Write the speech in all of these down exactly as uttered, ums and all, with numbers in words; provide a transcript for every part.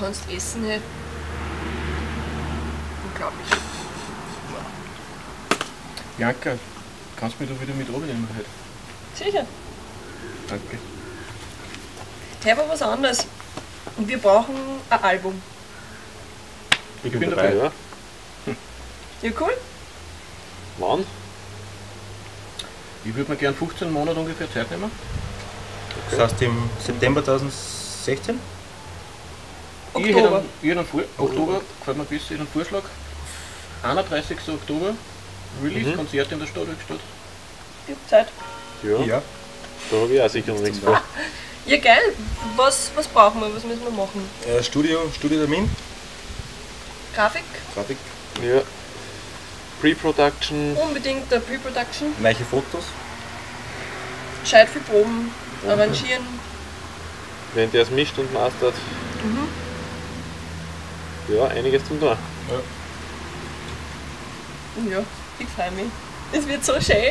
kannst essen, hey. Unglaublich. Bianca, kannst du mich da wieder mit runternehmen heute? Sicher. Danke. Hey, aber was anderes. Wir brauchen ein Album. Ich bin, bin dabei, dabei, ja. Hm. Ja, cool. Wann? Ich würde mir gern fünfzehn Monate ungefähr Zeit nehmen. Okay. Das heißt im September zweitausendsechzehn? Oktober. Ich hätte einen, ich hätte einen Vor Oktober, gefällt mir besser, ich hätte einen Vorschlag. einunddreißigster Oktober, Release, mhm. Konzert in der Stadtwerkstatt. Gibt Zeit. Ja. ja. Da habe ich auch sicher noch nichts vor. Ja, geil. Was, was brauchen wir? Was müssen wir machen? Äh, Studio, Studiotermin. Grafik? Grafik. Ja. Pre-Production. Unbedingt der Pre-Production. Welche Fotos? Gescheit für Proben, okay. Arrangieren. Wenn der es mischt und mastert. Mhm. Ja, einiges zum tun. Ja. Ja, ich freue mich. Es wird so schön.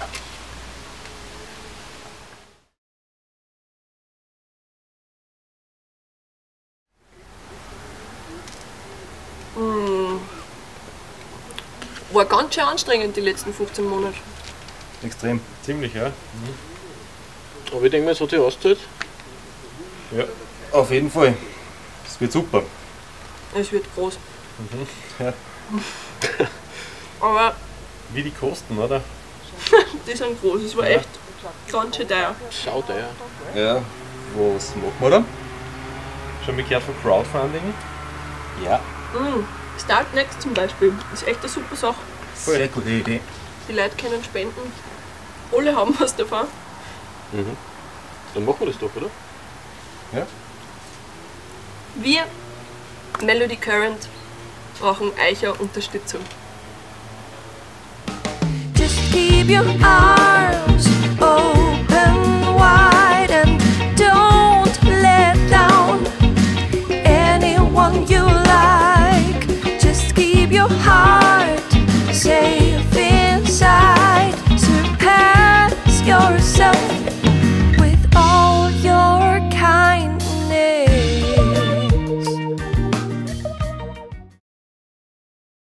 Mmh. War ganz schön anstrengend die letzten fünfzehn Monate. Extrem. Ziemlich, ja. Mhm. Aber ich denke mal, es hat sich ausgezahlt. Ja, auf jeden Fall. Es wird super. Es wird groß. Mhm. Ja. Aber wie die Kosten, oder? die sind groß, es war ja. echt ganz schön teuer. Schau teuer. Ja, was machen wir da? Schon mal gehört von Crowdfunding? Ja. Mm, Start Next zum Beispiel, ist echt eine super Sache. Sehr gute Idee. Die Leute können spenden, alle haben was davon. Mhm. Dann machen wir das doch, oder? Ja. Wir, Melody Current, brauchen eure Unterstützung. Just keep your arms open.